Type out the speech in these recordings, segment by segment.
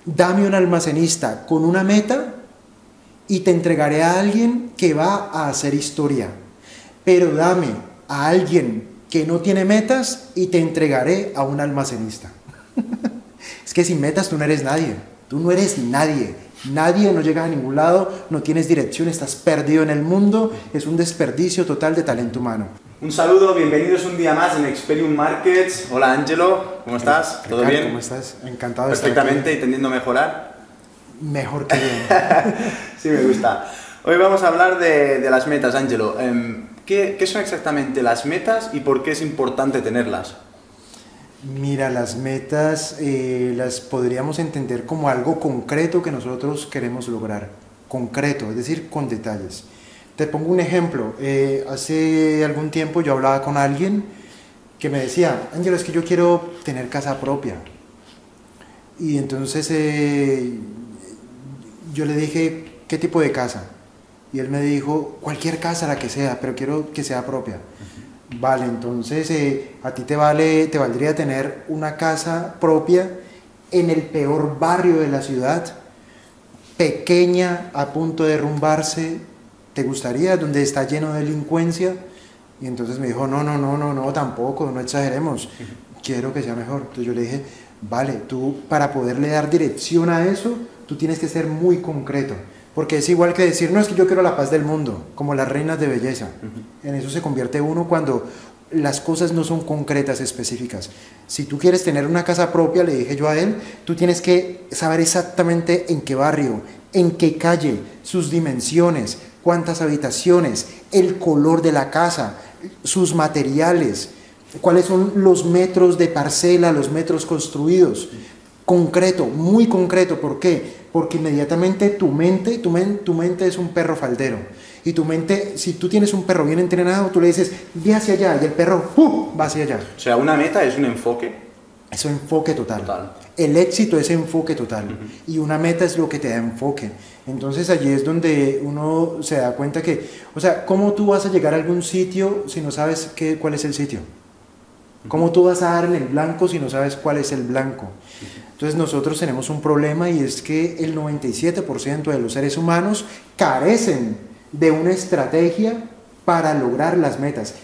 Dame un almacenista con una meta y te entregaré a alguien que va a hacer historia. Pero dame a alguien que no tiene metas y te entregaré a un almacenista. Es que sin metas tú no eres nadie. Tú no eres nadie. Nadie, no llegas a ningún lado, no tienes dirección, estás perdido en el mundo. Es un desperdicio total de talento humano. Un saludo, bienvenidos un día más en Experium Markets. Hola Ángelo, ¿cómo estás? ¿Todo bien? ¿Cómo estás? Encantado de estar aquí. Perfectamente, y tendiendo a mejorar. Mejor que bien. Sí, me gusta. Hoy vamos a hablar de las metas, Ángelo. ¿Qué son exactamente las metas y por qué es importante tenerlas? Mira, las metas las podríamos entender como algo concreto que nosotros queremos lograr. Concreto, es decir, con detalles. Te pongo un ejemplo. Hace algún tiempo yo hablaba con alguien que me decía, Ángelo, es que yo quiero tener casa propia. Y entonces yo le dije, ¿qué tipo de casa? Y él me dijo, cualquier casa, la que sea, pero quiero que sea propia. Vale, entonces a ti te valdría tener una casa propia en el peor barrio de la ciudad, pequeña, a punto de derrumbarse. ¿Te gustaría? Donde está lleno de delincuencia. Y entonces me dijo, no, tampoco, no exageremos, quiero que sea mejor. Entonces yo le dije, vale, tú para poderle dar dirección a eso, tú tienes que ser muy concreto. Porque es igual que decir, no, es que yo quiero la paz del mundo, como las reinas de belleza. En eso se convierte uno cuando las cosas no son concretas, específicas. Si tú quieres tener una casa propia, le dije yo a él, tú tienes que saber exactamente en qué barrio, en qué calle, sus dimensiones, cuántas habitaciones, el color de la casa, sus materiales, cuáles son los metros de parcela, los metros construidos. Concreto, muy concreto. ¿Por qué? Porque inmediatamente tu mente es un perro faldero. Y tu mente, si tú tienes un perro bien entrenado, tú le dices, ve hacia allá, y el perro va hacia allá. O sea, una meta es un enfoque. Es un enfoque total. El éxito es enfoque total. Y una meta es lo que te da enfoque. Entonces allí es donde uno se da cuenta que, o sea, ¿cómo tú vas a llegar a algún sitio si no sabes cuál es el sitio? ¿Cómo tú vas a dar en el blanco si no sabes cuál es el blanco? Entonces nosotros tenemos un problema, y es que el 97% de los seres humanos carecen de una estrategia para lograr las metas,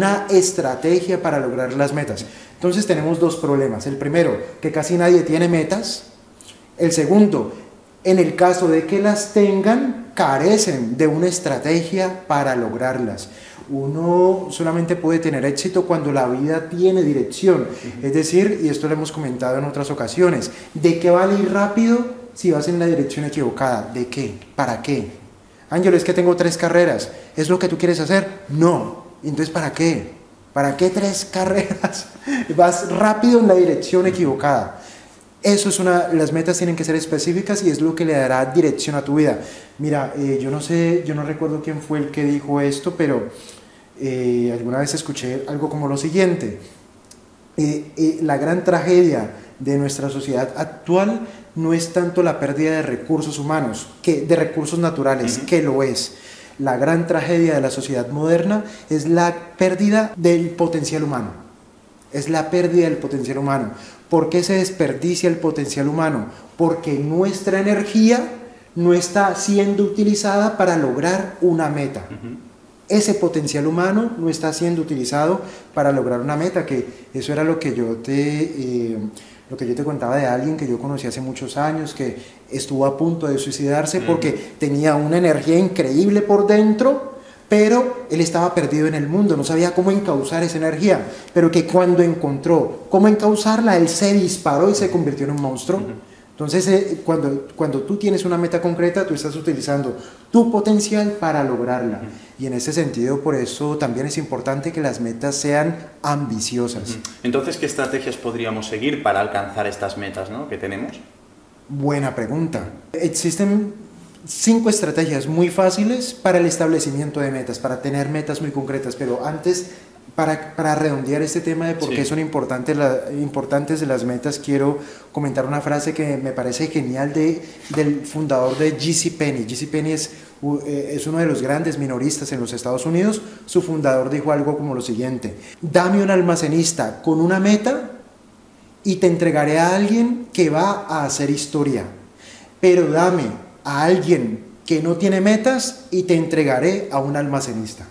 Entonces tenemos dos problemas. El primero, que casi nadie tiene metas. El segundo, en el caso de que las tengan, carecen de una estrategia para lograrlas. Uno solamente puede tener éxito cuando la vida tiene dirección. Es decir, y esto lo hemos comentado en otras ocasiones, ¿de qué vale ir rápido si vas en la dirección equivocada? ¿De qué? ¿Para qué? Ángelo, es que tengo 3 carreras. ¿Es lo que tú quieres hacer? No. Entonces, ¿para qué? ¿Para qué 3 carreras? Vas rápido en la dirección equivocada. Eso es las metas tienen que ser específicas y es lo que le dará dirección a tu vida. Mira, yo no recuerdo quién fue el que dijo esto, pero alguna vez escuché algo como lo siguiente. La gran tragedia de nuestra sociedad actual no es tanto la pérdida de recursos humanos, de recursos naturales, que lo es. La gran tragedia de la sociedad moderna es la pérdida del potencial humano. Es la pérdida del potencial humano. ¿Por qué se desperdicia el potencial humano? Porque nuestra energía no está siendo utilizada para lograr una meta. Ese potencial humano no está siendo utilizado para lograr una meta, que eso era lo que yo te contaba de alguien que yo conocí hace muchos años, que estuvo a punto de suicidarse porque tenía una energía increíble por dentro, pero él estaba perdido en el mundo, no sabía cómo encauzar esa energía, pero que cuando encontró cómo encauzarla, él se disparó y se convirtió en un monstruo. Entonces, cuando tú tienes una meta concreta, tú estás utilizando tu potencial para lograrla. Y en ese sentido, por eso también es importante que las metas sean ambiciosas. Entonces, ¿qué estrategias podríamos seguir para alcanzar estas metas, ¿no?, que tenemos? Buena pregunta. Existen 5 estrategias muy fáciles para el establecimiento de metas, para tener metas muy concretas, pero antes, para redondear este tema de por qué son importantes las metas, quiero comentar una frase que me parece genial del fundador de JCPenney. JCPenney es uno de los grandes minoristas en los Estados Unidos. Su fundador dijo algo como lo siguiente: dame un almacenista con una meta y te entregaré a alguien que va a hacer historia. Pero dame a alguien que no tiene metas y te entregaré a un almacenista.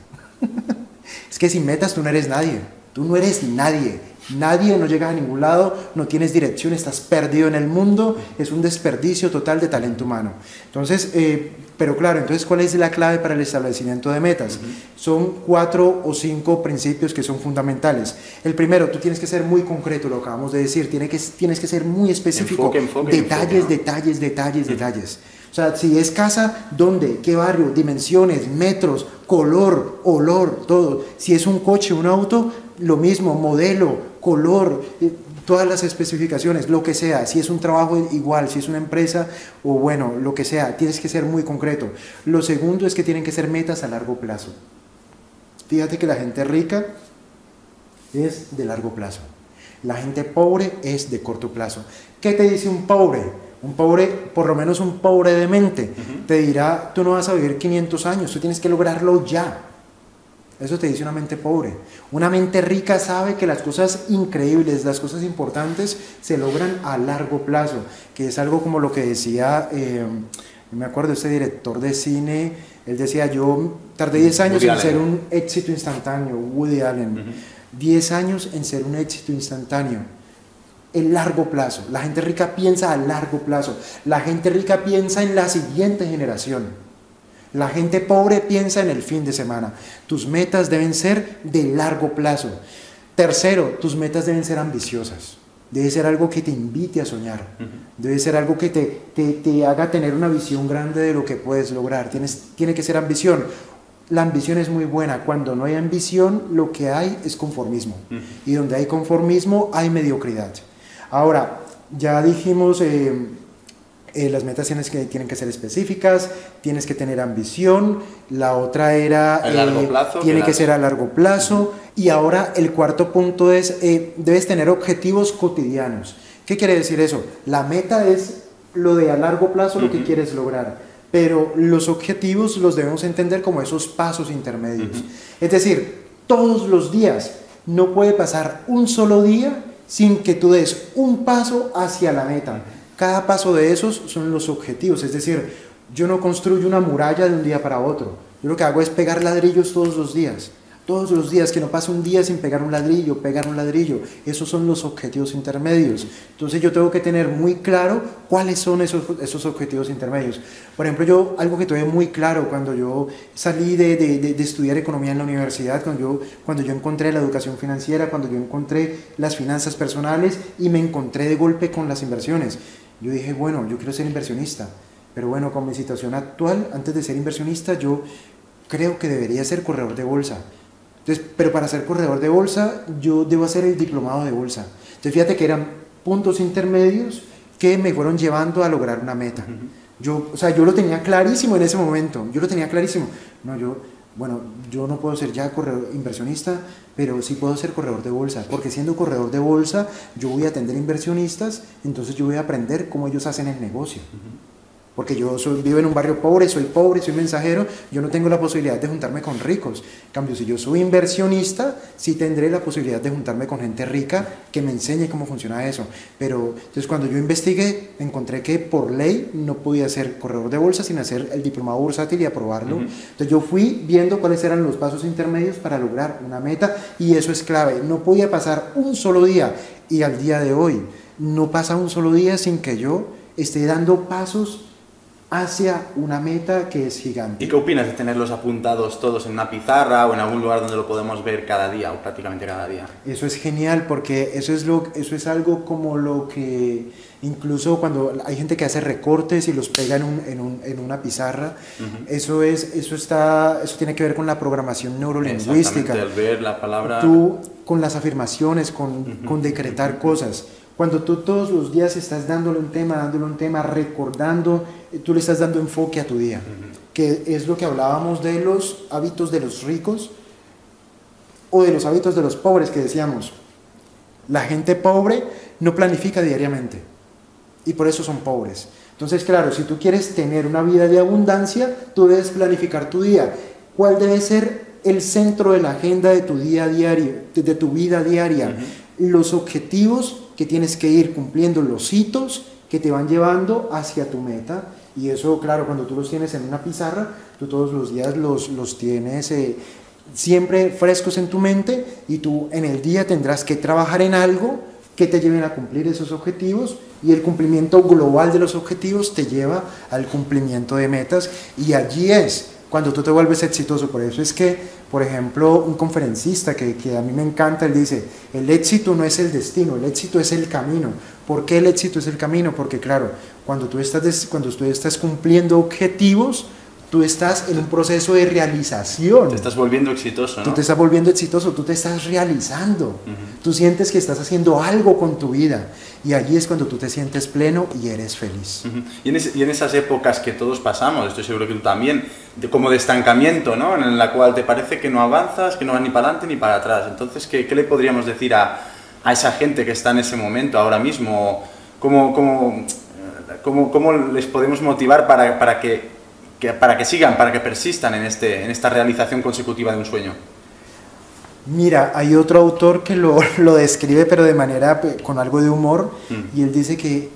Es que sin metas tú no eres nadie. Tú no eres nadie. Nadie, no llegas a ningún lado, no tienes dirección, estás perdido en el mundo, es un desperdicio total de talento humano. Entonces, pero claro, entonces, ¿cuál es la clave para el establecimiento de metas? Son 4 o 5 principios que son fundamentales. El primero, tú tienes que ser muy concreto, lo acabamos de decir, tienes que ser muy específico. Detalles, ¿no? Detalles. O sea, si es casa, ¿dónde? ¿Qué barrio? Dimensiones, metros, color, olor, todo. Si es un coche, un auto, lo mismo, modelo, color, todas las especificaciones, lo que sea. Si es un trabajo, igual, si es una empresa o bueno, lo que sea, tienes que ser muy concreto. Lo segundo es que tienen que ser metas a largo plazo. Fíjate que la gente rica es de largo plazo. La gente pobre es de corto plazo. ¿Qué te dice un pobre? Un pobre, por lo menos un pobre de mente, te dirá, tú no vas a vivir 500 años, tú tienes que lograrlo ya. Eso te dice una mente pobre. Una mente rica sabe que las cosas increíbles, las cosas importantes se logran a largo plazo, que es algo como lo que decía, me acuerdo, este director de cine, él decía, yo tardé 10 años en ser un éxito instantáneo, Woody Allen, 10 años en ser un éxito instantáneo. El largo plazo, la gente rica piensa a largo plazo, la gente rica piensa en la siguiente generación, la gente pobre piensa en el fin de semana. Tus metas deben ser de largo plazo. Tercero, tus metas deben ser ambiciosas, debe ser algo que te invite a soñar, debe ser algo que te haga tener una visión grande de lo que puedes lograr, tiene que ser ambición. La ambición es muy buena. Cuando no hay ambición, lo que hay es conformismo, y donde hay conformismo hay mediocridad. Ahora, ya dijimos, las metas tienen que ser específicas, tienes que tener ambición, la otra era, a largo plazo, tiene que ser a largo plazo, y ahora el cuarto punto es, debes tener objetivos cotidianos. ¿Qué quiere decir eso? La meta es lo de a largo plazo, lo que quieres lograr, pero los objetivos los debemos entender como esos pasos intermedios. Es decir, todos los días, no puede pasar un solo día sin que tú des un paso hacia la meta. Cada paso de esos son los objetivos, es decir, yo no construyo una muralla de un día para otro, yo lo que hago es pegar ladrillos todos los días, que no pase un día sin pegar un ladrillo, esos son los objetivos intermedios. Entonces yo tengo que tener muy claro cuáles son esos objetivos intermedios. Por ejemplo, algo que tuve muy claro cuando yo salí de estudiar economía en la universidad, cuando yo encontré la educación financiera, cuando yo encontré las finanzas personales y me encontré de golpe con las inversiones. Yo dije, bueno, yo quiero ser inversionista, pero bueno, con mi situación actual, antes de ser inversionista, yo creo que debería ser corredor de bolsa. Entonces, pero para ser corredor de bolsa, yo debo hacer el diplomado de bolsa. Entonces, fíjate que eran puntos intermedios que me fueron llevando a lograr una meta. Yo lo tenía clarísimo en ese momento. Yo no puedo ser ya inversionista, pero sí puedo ser corredor de bolsa, porque siendo corredor de bolsa, yo voy a atender inversionistas, entonces yo voy a aprender cómo ellos hacen el negocio. Porque yo vivo en un barrio pobre, soy mensajero, yo no tengo la posibilidad de juntarme con ricos. En cambio, si yo soy inversionista, sí tendré la posibilidad de juntarme con gente rica que me enseñe cómo funciona eso. Pero entonces cuando yo investigué, encontré que por ley no podía ser corredor de bolsa sin hacer el diplomado bursátil y aprobarlo. Entonces yo fui viendo cuáles eran los pasos intermedios para lograr una meta, y eso es clave. No podía pasar un solo día, y al día de hoy no pasa un solo día sin que yo esté dando pasos hacia una meta que es gigante. ¿Y qué opinas de tenerlos apuntados todos en una pizarra o en algún lugar donde lo podemos ver cada día o prácticamente cada día? Eso es genial, porque eso es algo como lo que incluso cuando hay gente que hace recortes y los pega en una pizarra, eso tiene que ver con la programación neurolingüística. Exactamente, al ver la palabra. Tú con las afirmaciones, con decretar cosas. Cuando tú todos los días estás dándole un tema, recordando, tú le estás dando enfoque a tu día, que es lo que hablábamos de los hábitos de los ricos o de los hábitos de los pobres, que decíamos, la gente pobre no planifica diariamente y por eso son pobres. Entonces, claro, si tú quieres tener una vida de abundancia, tú debes planificar tu día. ¿Cuál debe ser el centro de la agenda de tu día diario, de tu vida diaria? Los objetivos que tienes que ir cumpliendo los hitos que te van llevando hacia tu meta. Y eso, claro, cuando tú los tienes en una pizarra, tú todos los días los tienes siempre frescos en tu mente, y tú en el día tendrás que trabajar en algo que te lleven a cumplir esos objetivos, y el cumplimiento global de los objetivos te lleva al cumplimiento de metas, y allí es cuando tú te vuelves exitoso. Por eso es que, por ejemplo, un conferencista que a mí me encanta, él dice, el éxito no es el destino, el éxito es el camino. ¿Por qué el éxito es el camino? Porque claro, cuando tú estás cumpliendo objetivos, tú estás en un proceso de realización. Te estás volviendo exitoso, ¿no? Tú te estás volviendo exitoso, tú te estás realizando. Tú sientes que estás haciendo algo con tu vida, y allí es cuando tú te sientes pleno y eres feliz. Y en esas épocas que todos pasamos, estoy seguro que tú también, como de estancamiento, ¿no? En la cual te parece que no avanzas, que no vas ni para adelante ni para atrás. Entonces, ¿qué le podríamos decir a esa gente que está en ese momento ahora mismo? ¿Cómo les podemos motivar para que sigan, para que persistan en esta realización consecutiva de un sueño? Mira, hay otro autor que lo describe, pero de manera con algo de humor, y él dice que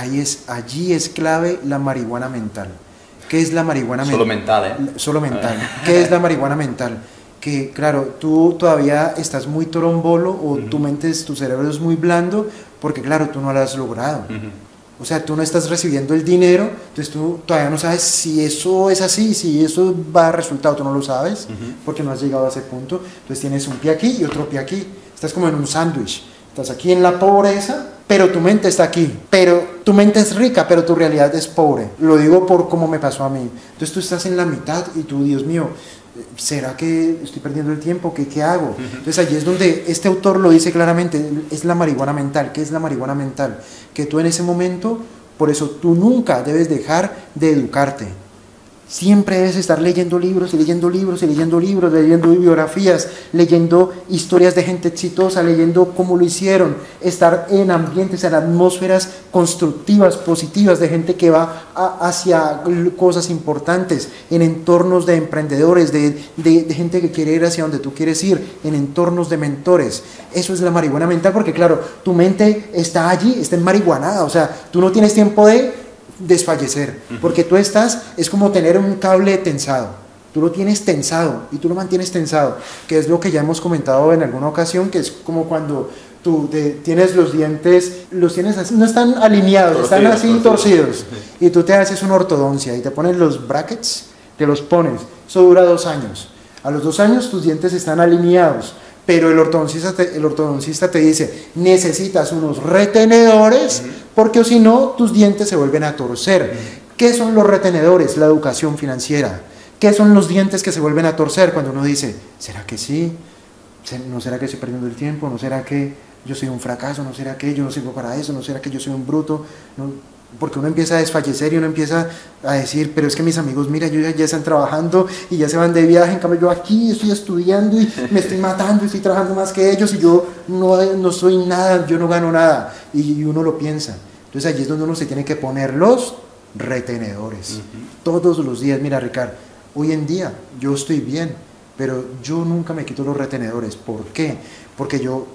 allí es clave la marihuana mental. ¿Qué es la marihuana mental? Solo mental, ¿eh? Solo mental. ¿Qué es la marihuana mental? Que claro, tú todavía estás muy torombolo, o tu cerebro es muy blando, porque claro, tú no lo has logrado. O sea, tú no estás recibiendo el dinero, entonces tú todavía no sabes si eso es así, si eso va a resultado, tú no lo sabes, porque no has llegado a ese punto. Entonces tienes un pie aquí y otro pie aquí, estás como en un sándwich, estás aquí en la pobreza, pero tu mente está aquí, pero tu mente es rica, pero tu realidad es pobre. Lo digo por cómo me pasó a mí. Entonces tú estás en la mitad y tú, Dios mío, ¿será que estoy perdiendo el tiempo? ¿Qué hago? Entonces allí es donde este autor lo dice claramente, es la marihuana mental. ¿Qué es la marihuana mental? Que tú en ese momento, por eso tú nunca debes dejar de educarte. Siempre debes estar leyendo libros y leyendo libros y leyendo libros, leyendo biografías, leyendo historias de gente exitosa, leyendo cómo lo hicieron, estar en ambientes, en atmósferas constructivas, positivas, de gente que va hacia cosas importantes, en entornos de emprendedores, de gente que quiere ir hacia donde tú quieres ir, en entornos de mentores. Eso es la marihuana mental, porque claro, tu mente está allí, está enmarihuanada, o sea, tú no tienes tiempo de desfallecer, porque tú es como tener un cable tensado, tú lo tienes tensado y tú lo mantienes tensado, que es lo que ya hemos comentado en alguna ocasión, que es como cuando tú tienes los dientes, los tienes así, no están alineados, están así torcidos, y tú te haces una ortodoncia y te pones los brackets, te los pones, eso dura 2 años, a los 2 años tus dientes están alineados, pero el ortodoncista te dice, necesitas unos retenedores, porque o si no, tus dientes se vuelven a torcer. ¿Qué son los retenedores? La educación financiera. ¿Qué son los dientes que se vuelven a torcer? Cuando uno dice, ¿será que sí? ¿No será que estoy perdiendo el tiempo? ¿No será que yo soy un fracaso? ¿No será que yo no sirvo para eso? ¿No será que yo soy un bruto? ¿No? Porque uno empieza a desfallecer y uno empieza a decir, pero es que mis amigos, mira, ya están trabajando y ya se van de viaje, en cambio yo aquí estoy estudiando y me estoy matando y estoy trabajando más que ellos y yo no soy nada, yo no gano nada, y uno lo piensa. Entonces allí es donde uno se tiene que poner los retenedores, todos los días. Mira, Ricardo, hoy en día yo estoy bien, pero yo nunca me quito los retenedores. ¿Por qué? Porque yo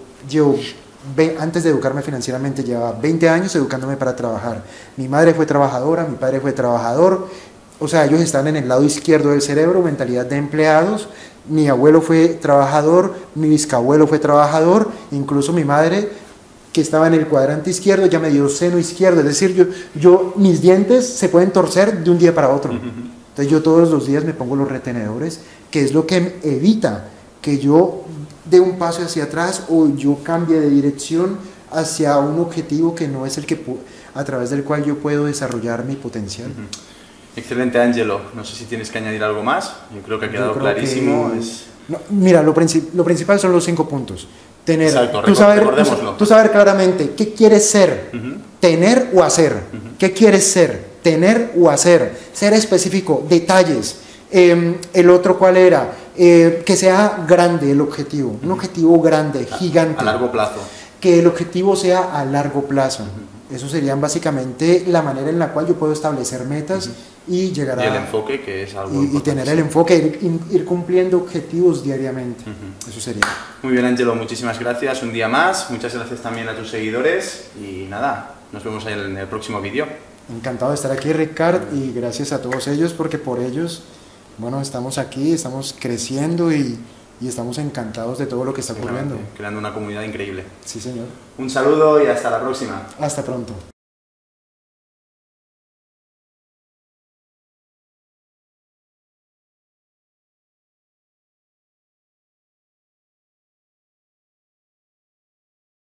antes de educarme financieramente, llevaba 20 años educándome para trabajar. Mi madre fue trabajadora, mi padre fue trabajador, o sea, ellos están en el lado izquierdo del cerebro, mentalidad de empleados. Mi abuelo fue trabajador, mi bisabuelo fue trabajador, incluso mi madre, que estaba en el cuadrante izquierdo, ya me dio seno izquierdo, es decir, mis dientes se pueden torcer de un día para otro. Entonces yo todos los días me pongo los retenedores, que es lo que evita que yo dé un paso hacia atrás o yo cambie de dirección hacia un objetivo que no es el que a través del cual yo puedo desarrollar mi potencial. Excelente, Ángelo. No sé si tienes que añadir algo más. Yo creo que ha quedado clarísimo. No, mira, lo principal son los 5 puntos. Exacto, tú saber claramente qué quieres ser, tener o hacer. ¿Qué quieres ser, tener o hacer? Ser específico, detalles. El otro, ¿cuál era? Que sea grande el objetivo, un objetivo grande, gigante. A largo plazo. Que el objetivo sea a largo plazo. Eso serían básicamente la manera en la cual yo puedo establecer metas y llegar Y el enfoque, que es algo y tener el enfoque, ir cumpliendo objetivos diariamente. Eso sería. Muy bien, Ángelo, muchísimas gracias un día más. Muchas gracias también a tus seguidores. Y nada, nos vemos en el próximo vídeo. Encantado de estar aquí, Ricard, y gracias a todos ellos, porque por ellos, bueno, estamos aquí, estamos creciendo y estamos encantados de todo lo que está ocurriendo. Creando una comunidad increíble. Sí, señor. Un saludo y hasta la próxima. Hasta pronto.